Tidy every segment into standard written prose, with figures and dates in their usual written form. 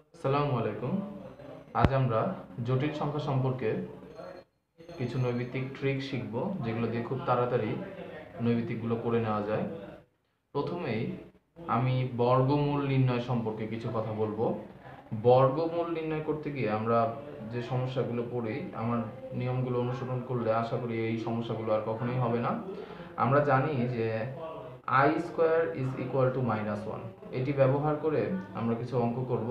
আসসালামু আলাইকুম। আজ আমরা জটিল সংখ্যা সম্পর্কে কিছু নৈমিত্তিক ট্রিক শিখব, যেগুলো দিয়ে খুব তাড়াতাড়ি নৈমিত্তিকগুলো করে নেওয়া যায়। প্রথমেই আমি বর্গমূল নির্ণয় সম্পর্কে কিছু কথা বলবো। বর্গমূল নির্ণয় করতে গিয়ে আমরা যে সমস্যাগুলো পড়ি, আমার নিয়মগুলো অনুসরণ করলে আশা করি এই সমস্যাগুলো আর কখনোই হবে না। আমরা জানি যে i square is equal to -1, এটি ব্যবহার করে আমরা কিছু অঙ্ক করব।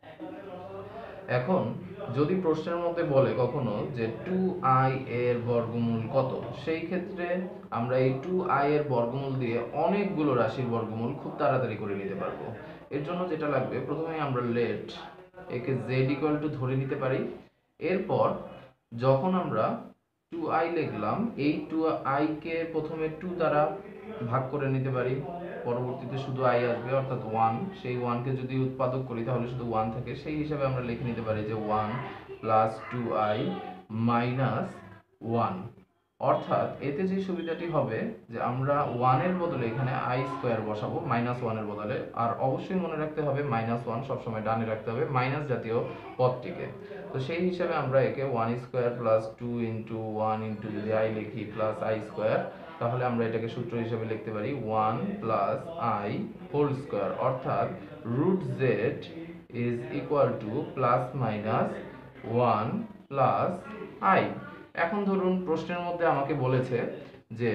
এখন যদি প্রশ্নের মধ্যে বলে কখনো যে 2i এর বর্গমূল কত, সেই ক্ষেত্রে আমরা এই 2i এর বর্গমূল দিয়ে অনেকগুলো রাশির বর্গমূল খুব তাড়াতাড়ি করে নিতে পারবো। এর জন্য যেটা লাগবে, প্রথমে আমরা লেট একে z ইকুয়াল টু ধরে নিতে পারি। এরপর যখন আমরা 2i লিখলাম, এই 2i কে প্রথমে 2 দ্বারা ভাগ করে নিতে পারি, পরবর্তীতে শুধু i আসবে অর্থাৎ 1। সেই 1 কে যদি উৎপাদক করি তাহলে শুধু 1 থাকে, সেই হিসাবে আমরা লিখে নিতে পারি যে 1 প্লাস 2i মাইনাস 1। অর্থাৎ এতে যে সুবিধাটি হবে যে আমরা 1 এর বদলে এখানে i স্কোয়ার বসাবো, -1 এর বদলে। আর অবশ্যই মনে রাখতে হবে -1 সবসময় ডানে রাখতে হবে মাইনাস জাতীয় পদটিকে। তো সেই হিসাবে আমরা একে 1 স্কোয়ার প্লাস 2 ইন্টু 1 ইন্টু যদি i লিখি প্লাস i স্কোয়ার, তাহলে আমরা এটাকে সূত্র হিসেবে লিখতে পারি 1 প্লাস i হোল স্কোয়ার, অর্থাৎ root z is equal to plus minus 1 plus i। এখন ধরুন প্রশ্নের মধ্যে আমাকে বলেছে যে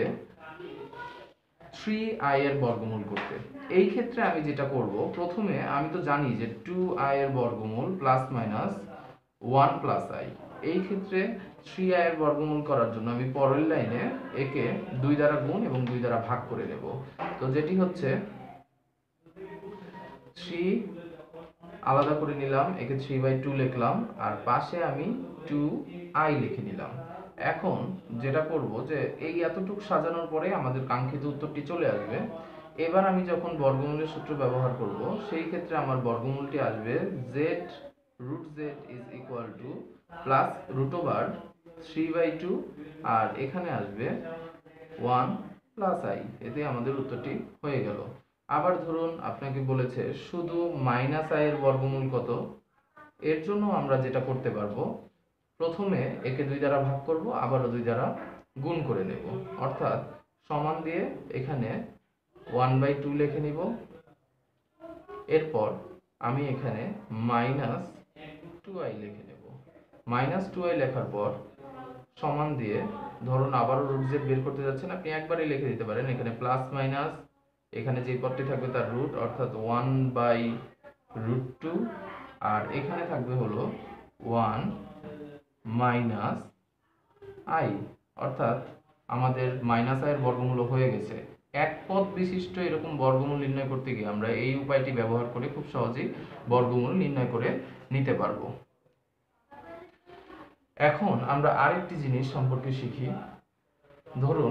3i এর বর্গমূল করতে। এই ক্ষেত্রে আমি যেটা করব, প্রথমে আমি তো জানি যে 2i এর বর্গমূল প্লাস মাইনাস 1 প্লাস i। এই ক্ষেত্রে 3i এর বর্গমূল করার জন্য আমি পরের লাইনে একে 2 দ্বারা গুণ এবং 2 দ্বারা ভাগ করে নেব। তো যেটি হচ্ছে 3 আলাদা করে নিলাম, একে 3/2 লিখলাম, আর পাশে আমি 2i লিখে নিলাম। এখন যেটা করব যে এই এতটুকু সাজানোর পরে আমাদের কাঙ্ক্ষিত উত্তরটি চলে আসবে। এবার আমি যখন বর্গমূলের সূত্র ব্যবহার করব, সেই ক্ষেত্রে আমার বর্গমূলটি আসবে z root z is equal to plus root over 3/2, আর এখানে আসবে 1 প্লাস i। এতে আমাদের উত্তরটি হয়ে গেল। আবার ধরুন আপনাকে বলেছে শুধু -i এর বর্গমূল কত। এর জন্য আমরা যেটা করতে পারবো, প্রথমে একে 2 দ্বারা ভাগ করব, আবারও 2 দ্বারা গুণ করে নেব, অর্থাৎ সমান দিয়ে এখানে 1/2 লিখে নিব। এরপর আমি এখানে -2i লিখে নেব। -2i লেখার পর সমান দিয়ে, ধরুন আবারও রুট জেড বের করতে যাচ্ছেন, আপনি একবারই লিখে দিতে পারেন এখানে প্লাস মাইনাস, এখানে যে পদটি থাকবে তার রুট, অর্থাৎ 1/√2, আর এখানে থাকবে হলো 1 মাইনাস i, অর্থাৎ আমাদের -i এর বর্গমূল হয়ে গেছে। এক পদ বিশিষ্ট এরকম বর্গমূল নির্ণয় করতে গিয়ে আমরা এই উপায়টি ব্যবহার করে খুব সহজেই বর্গমূল নির্ণয় করে নিতে পারবো। এখন আমরা আরেকটি জিনিস সম্পর্কে শিখি। ধরুন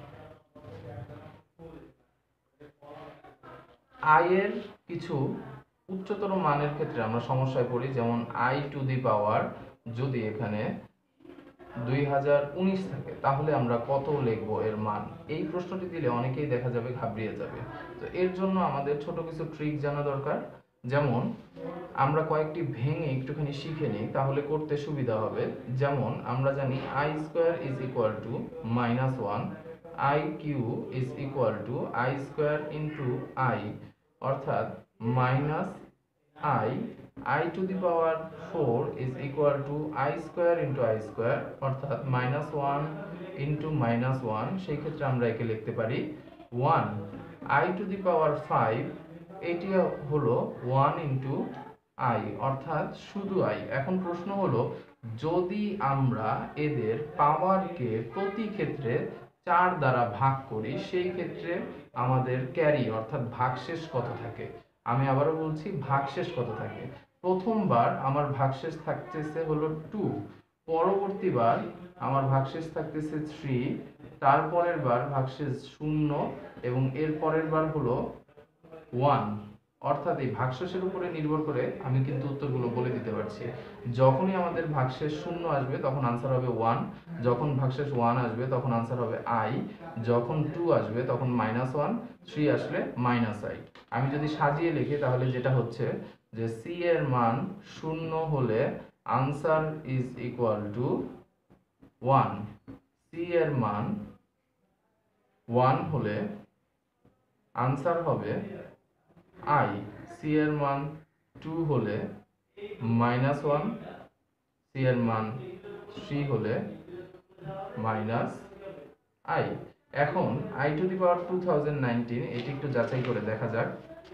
i এর কিছু উচ্চতর মানের ক্ষেত্রে আমরা সমস্যায় পড়ি, যেমন i টু দি পাওয়ার যদি এখানে 2019 থাকে, তাহলে আমরা কত লিখব এর মান। এই প্রশ্নটি দিলে অনেকেই দেখা যাবে ঘাবড়িয়ে যাবে। তো এর জন্য আমাদের ছোট কিছু ট্রিক জানা দরকার। যেমন আমরা কয়েকটি ভেঙে একটুখানি শিখে নিই, তাহলে করতে সুবিধা হবে। যেমন আমরা জানি i square is equal to -1, i cube is equal to i square into i, অর্থাৎ -i to the power 4 is equal to i square into i square, অর্থাৎ -1 ইন্টু -1। সেই ক্ষেত্রে আমরা একে লিখতে পারি 1। i টু দি পাওয়ার 5, এটি হলো 1 ইন্টু i, অর্থাৎ শুধু i। এখন প্রশ্ন হলো, যদি আমরা এদের পাওয়ারকে প্রতি ক্ষেত্রে 4 দ্বারা ভাগ করি, সেই ক্ষেত্রে আমাদের ক্যারি অর্থাৎ ভাগশেষ কত থাকে। আমি আবারও বলছি, ভাগশেষ কত থাকে। প্রথমবার আমার ভাগশেষ থাকতেছে হলো 2, পরবর্তীবার আমার ভাগশেষ থাকতেছে 3, তারপরের বার ভাগশেষ 0, এবং এর পরের বার হলো 1। অর্থাৎ এই ভাগশেষের উপরে নির্ভর করে আমি কিন্তু উত্তরগুলো বলে দিতে পারছি। যখনই আমাদের ভাগশেষ 0 আসবে তখন আনসার হবে 1, যখন ভাগশেষ 1 আসবে তখন আনসার হবে i, যখন 2 আসবে তখন -1, 3 আসলে -i। আমি যদি সাজিয়ে লিখি তাহলে যেটা হচ্ছে যে সি এর মান 0 হলে answer is equal to 1, c এর মান 1 হলে আনসার হবে আই, সি এর মান 2 হলে -1, সি এর মান 3 হলে -i। এখন i টু দি পাওয়ার 2019 এটি একটু যাচাই করে দেখা যাক।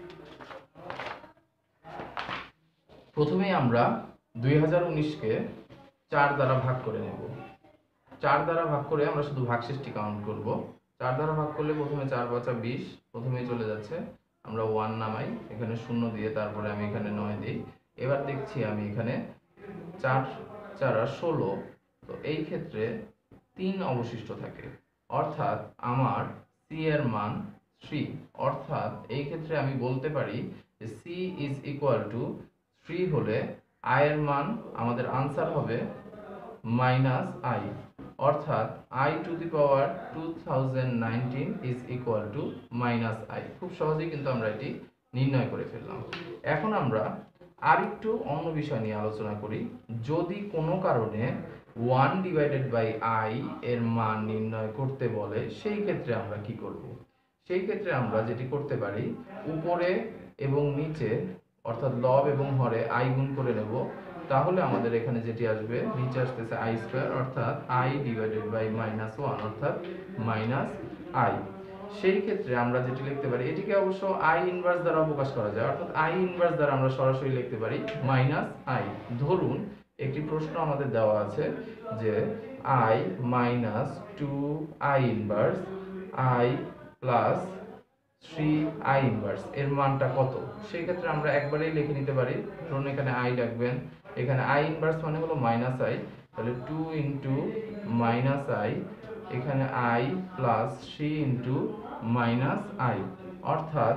প্রথমেই আমরা 2019কে 4 দ্বারা ভাগ করে নেব। 4 দ্বারা ভাগ করে আমরা শুধু ভাগশেষটি কাউন্ট করব। 4 দ্বারা ভাগ করলে প্রথমে 4 5 20, প্রথমেই চলে যাচ্ছে। আমরা 1 নামাই, এখানে 0 দিয়ে তারপরে আমি এখানে 9 দিই। এবার দেখছি আমি এখানে 4 4 16, তো এই ক্ষেত্রে 3 অবশিষ্ট থাকে, অর্থাৎ আমার সি এর মান 3। অর্থাৎ এই ক্ষেত্রে আমি বলতে পারি যে সি ইজ ইকুয়াল টু 3 হলে i এর মান আমাদের আনসার হবে -i, অর্থাৎ i to the power 2019 is equal to -i। খুব সহজেই কিন্তু আমরা এটি নির্ণয় করে ফেললাম। এখন আমরা আরেকটু অন্য বিষয় নিয়ে আলোচনা করি। যদি কোনো কারণে 1 ডিভাইডেড বাই i এর মান নির্ণয় করতে বলে, সেই ক্ষেত্রে আমরা কি করব? সেই ক্ষেত্রে আমরা যেটি করতে পারি, উপরে এবং নিচে অর্থাৎ লব এবং হরে i গুণ করে নেব। তাহলে আমাদের এখানে যেটি আসবে, নিচে আসতেছে i স্কয়ার, অর্থাৎ i ডিভাইডেড বাই -1 অর্থাৎ -i। সেই ক্ষেত্রে আমরা যেটি লিখতে পারি, এটিকে অবশ্য i ইনভার্স দ্বারা প্রকাশ করা যায়, অর্থাৎ i ইনভার্স দ্বারা আমরা সরাসরি লিখতে পারি -i। ধরুন একটি প্রশ্ন আমাদের দেওয়া আছে যে i minus 2i inverse i plus 3i inverse এর মানটা কত। সেই ক্ষেত্রে আমরা একবারেই লিখে নিতে পারি। ধরুন এখানে i রাখবেন, এখানে i ইনভার্স মানে হলো -i, তাহলে 2 ইনটু -i, এখানে i প্লাস 3 ইনটু -i, অর্থাৎ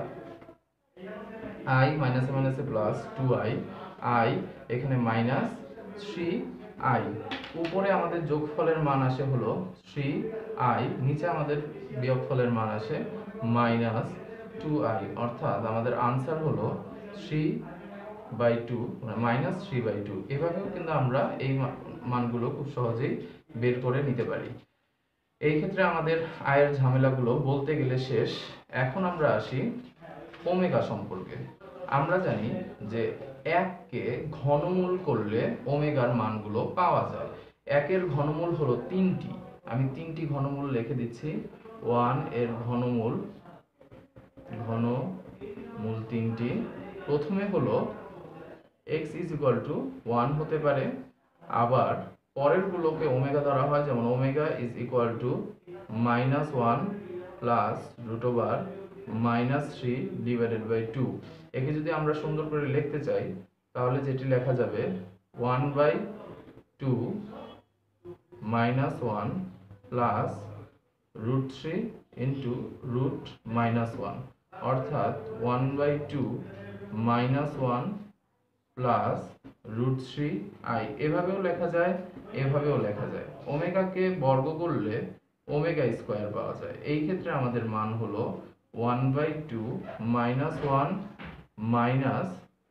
i মাইনাসে মাইনাসে প্লাস 2i, i এখানে -3i। উপরে আমাদের যোগফলের মান আসে হলো 3i, নিচে আমাদের বিয়োগফলের মান আসে -2i, অর্থাৎ আমাদের আনসার হলো 3/2 -3/2। এভাবেও কিন্তু আমরা এই মানগুলো খুব সহজেই বের করে নিতে পারি। এই ক্ষেত্রে আমাদের আয়ের ঝামেলাগুলো বলতে গেলে শেষ। এখন আমরা আসি ওমেগা সম্পর্কে। আমরা জানি যে 1 কে ঘনমূল করলে ওমেগার মানগুলো পাওয়া যায়। 1 এর ঘনমূল হলো 3টি, আমি 3টি ঘনমূল লিখে দিচ্ছি। 1 এর ঘনমূল 3টি। প্রথমে হলো x ইজ ইকুয়াল টু 1 হতে পারে, আবার পরের গুলোকে ওমেগা ধরা হয়, যেমন omega is equal to -1 plus √3 divided by 2। একে যদি আমরা সুন্দর করে লিখতে চাই তাহলে যেটি লেখা যাবে 1/2 -1 প্লাস √3 ইন্টু √-1, অর্থাৎ 1/2 -1 প্লাস √3i। এভাবেও লেখা যায়, এভাবেও লেখা যায়। ওমেগাকে বর্গ করলে ওমেগা স্কয়ার পাওয়া যায়। এই ক্ষেত্রে আমাদের মান হলো 1/2 -1 মাইনাস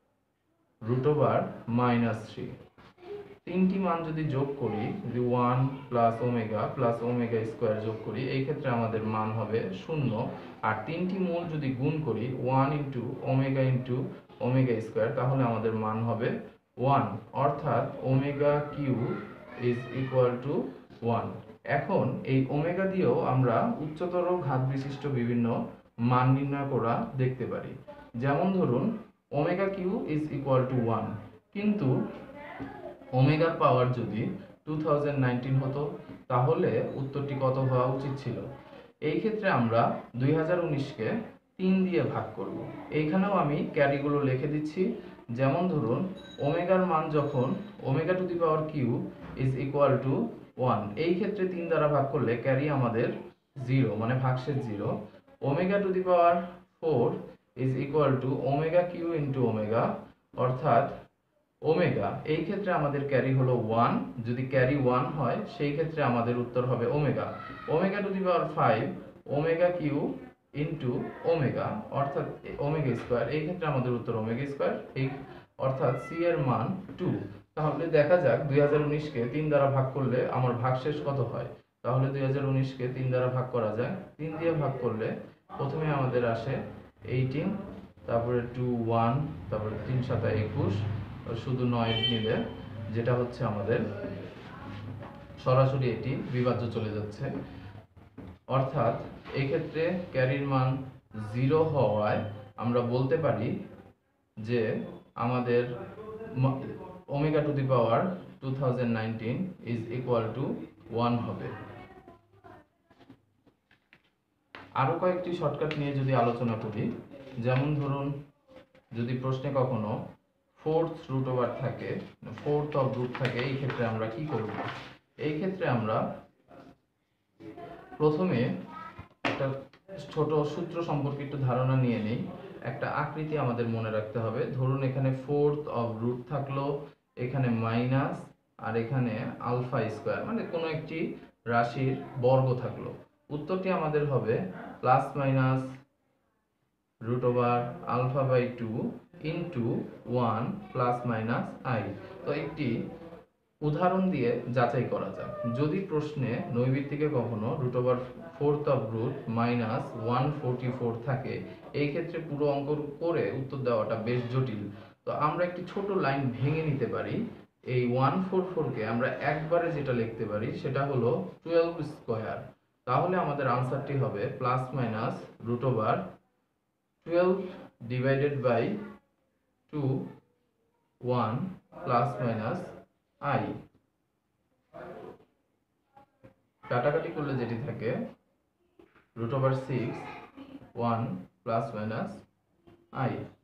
√3। তিনটি মান যদি যোগ করি, যদি 1 প্লাস ওমেগা স্কয়ার যোগ করি, এই ক্ষেত্রে আমাদের মান হবে 0। আর তিনটি মূল যদি গুণ করি 1 ইন্টু ওমেগা স্কয়ার, তাহলে আমাদের মান হবে 1, অর্থাৎ omega cube is equal to 1। এখন এই ওমেগা দিয়েও আমরা উচ্চতর ঘাত বিশিষ্ট বিভিন্ন মান নির্ণয় করা দেখতে পারি। যেমন ধরুন omega cube is equal to 1, কিন্তু ওমেগার পাওয়ার যদি 2019 হতো, তাহলে উত্তরটি কত হওয়া উচিত ছিল? এই ক্ষেত্রে আমরা 2019কে 3 দিয়ে ভাগ করব। এইখানেও আমি ক্যারিগুলো লিখে দিচ্ছি। যেমন ধরুন ওমেগার মান যখন omega to the power cube is equal to 1, এই ক্ষেত্রে 3 দ্বারা ভাগ করলে ক্যারি আমাদের 0, মানে ভাগশেষ 0। Omega to the power 4 is equal to omega cube into omega, অর্থাৎ ওমেগা, এই ক্ষেত্রে আমাদের ক্যারি হলো 1। যদি ক্যারি 1 হয় সেই ক্ষেত্রে আমাদের উত্তর হবে omega. Omega to the power 5 omega cube into omega, অর্থাৎ ওমেগা স্কয়ার, এই ক্ষেত্রে আমাদের উত্তর ওমেগা স্কয়ার। এই অর্থাৎ c এর মান 2। তাহলে দেখা যাক 2019 কে 3 দ্বারা ভাগ করলে আমার ভাগশেষ কত হয়। তাহলে 2019 কে 3 দ্বারা ভাগ করা যায়। 3 দিয়ে ভাগ করলে প্রথমে আমাদের আসে 18, তারপরে 2 1, তারপরে 3 7 21, শুধু 9 নিলে যেটা হচ্ছে আমাদের সরাসরি এটি বিভাজ্য চলে যাচ্ছে। অর্থাৎ এই ক্ষেত্রে ক্যারির মান 0 হওয়ায় আমরা বলতে পারি যে আমাদের omega to the power 2019 is equal to 1 হবে। আরো কয়েকটি শর্টকাট নিয়ে যদি আলোচনা করি, যেমন ধরুন যদি প্রশ্নে কখনো ফোর্থ রুট ওভার থাকে, ফোর্থ অফ রুট থাকে, এই ক্ষেত্রে আমরা কি করব? এই ক্ষেত্রে আমরা প্রথমে একটা ছোট সূত্র সম্পর্কে একটু ধারণা নিয়ে নিই। একটা আকৃতি আমাদের মনে রাখতে হবে। ধরুন এখানে ফোর্থ অফ রুট থাকলো, এখানে মাইনাস, আর এখানে আলফা স্কোয়ার, মানে কোনো একটি রাশির বর্গ থাকলো। উত্তরটি আমাদের হবে plus minus root over alpha by 2 into 1 plus minus i. তো একটি উদাহরণ দিয়ে যাচাই করা যাক। যদি প্রশ্নে নৈবিত্তিকে কখনো root over fourth of root minus 144 থাকে, এই ক্ষেত্রে পুরো অঙ্ক করে উত্তর দেওয়াটা বেশ জটিল। তো আমরা একটি ছোট লাইন ভেঙে নিতে পারি। এই 144 কে আমরা একবারে যেটা লিখতে পারি সেটা হলো 12 স্কোয়ার। তাহলে আমাদের আনসারটি হবে plus minus root over 12 divided by 2 1 plus minus i. কাটাকাটি করলে যেটি থাকে root over 6 1 plus minus I.